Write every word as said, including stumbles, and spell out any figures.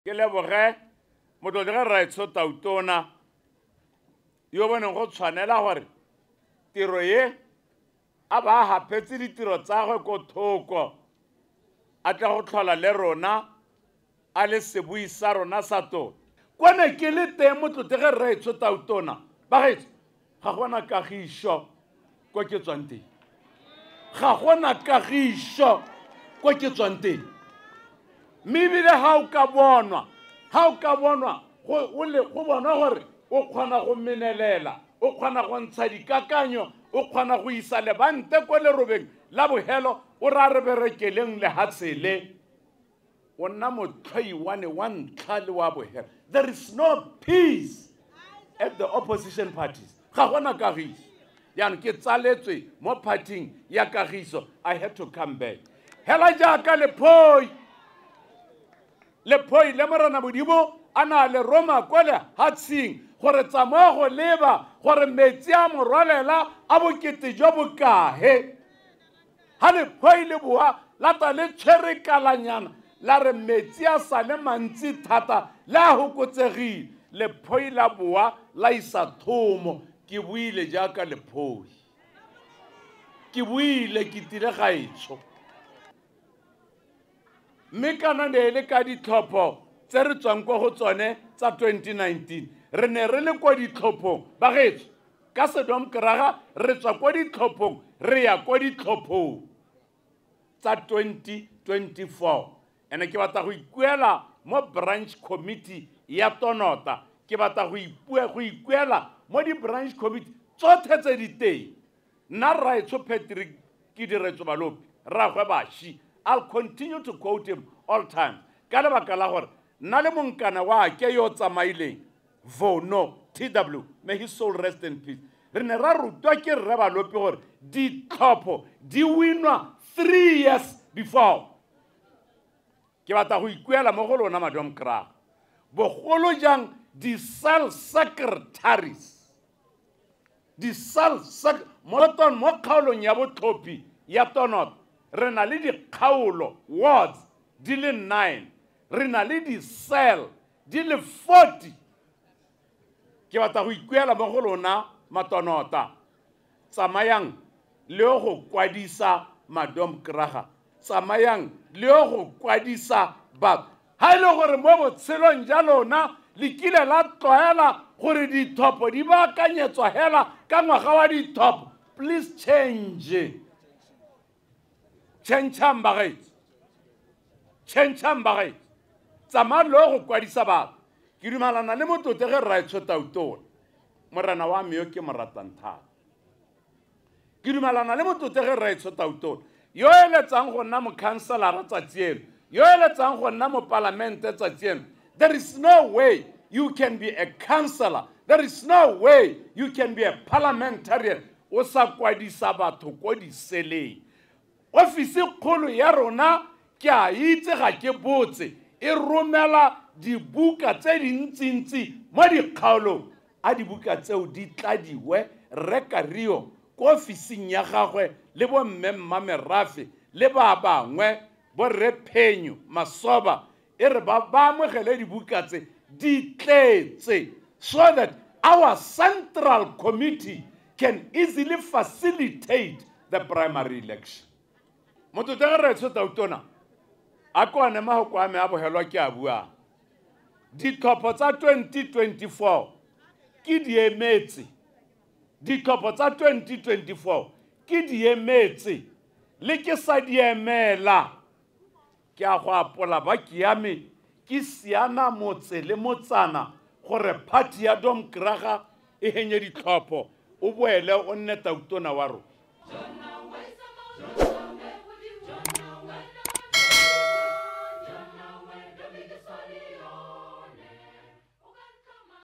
ke leboge motlotlega raetsho tautona yo boneng go tshwanela gore tiro ye a ba hapetse ditiro tsa gwe ko thoko a tla go tlhola le rona a le sebui sa rona sa tona kwane ke le teng motlotlega raetsho tautona ba gaetso ga gona kagišo ko ke tswang teng ga gona kagišo ko ke tswang teng mme ebile ga o ka bonwa ga o ka bonwa go bonwa gore o kgona go menelela o kgona go ntsha dikakanyo o kgona go isa lebante ko lerobeng la bogelo o ra re berekeleng lehatshele o nna motlhwai wane wa ntlha le wa bogelo. There is no peace at the opposition parties. Ga gona kagišo yaanong ke tsaletswe mo partying ya kagišo. I had to come back hela jaaka lephoi lephoi le morena modimo a na le roma kwele hatshing gore tsamaya go leba gore metsi a morwalela a bokete jo bokae ha lephoi le boa lata le tshwere kalanyana la re metsi a sa le mantsi thata la hokotsegile lephoi la boa la isa thomo ke buile jaaka lephoi ke buile ke tile gaetsho mme kana ne le ka ditlhopho tse re tswang kwa go tsone tsa twenty nineteen re ne re le kwa ditlhophong ba getso ka sedom keraga re tswa kwa ditlhophong re ya kwa ditlhophong tsa twenty twenty-four ene ke batla go ikuela mo branch committee ya tonota ke batla go ipua go ikuela mo di branch committee tsotlhe tse di teng nna Raetsho Patrick ke diretso balopi ragwe bashi. I'll continue to quote him all time ka lebaka la gore nna le monkana wa ke yo tsamaileng Vono T W, may his soul rest in peace. Re ne ra rutwa ke rre balopi gore ditlhopho di winwa three years before. Ke batla go ikuela mo go lona madam kra bogolo jang di cell secretaries di cell sec moton mo kgaolong ya botlhophi ya tonot re na le dikgaolo wards di le nine re na le di cell di le forty. Ke batla go ikuela mo go lona matonota tsamayang le go kwadisa madam kraga tsamayang le go kwadisa ba ha ile gore mo botshelong ja lona le kile la tloela gore dithopo di baakanyetswa hela ka ngwaga wa dithopo. Please change change ambagaetso change ambagaetso tsamaya le go kwadisa batho ke dumalana le motlotlega Raetsho tautona morena wa me yo ke mo ratang thata ke dumalana le motlotlega Raetsho tautona yo eletsang go nna mokhanselara tsatsi eno yo eletsang go nna mo palamente tsatsi eno. There is no way you can be a councillor, there is no way you can be a parliamentarian o sa kwadisa batho ko diseleng. Ofisi kgolo ya rona ke a itse ga ke botse e romela dibuka tse dintsintsi mo dikgaolong a dibuka tseo di tladiwe reka rio ko ofising ya gagwe le bo mme Mmamerafe le ba bangwe bo Rephenyo Masoba e re ba ba amogele dibuka tse di tletse so that our central committee can easily facilitate the primary election. Motlotlega Raetsho tautona a kwane mahoko a me a bohelwa ke a bua ditlhopho tsa twenty twenty-four ke di emetse ditlhopho tsa twenty twenty-four ke di emetse le ke sa di emela ke a go apola ba ke ya me ke siana motse le motsana gore party ya dom kraga e henye ditlhopho o boele o nne tautona wa rona.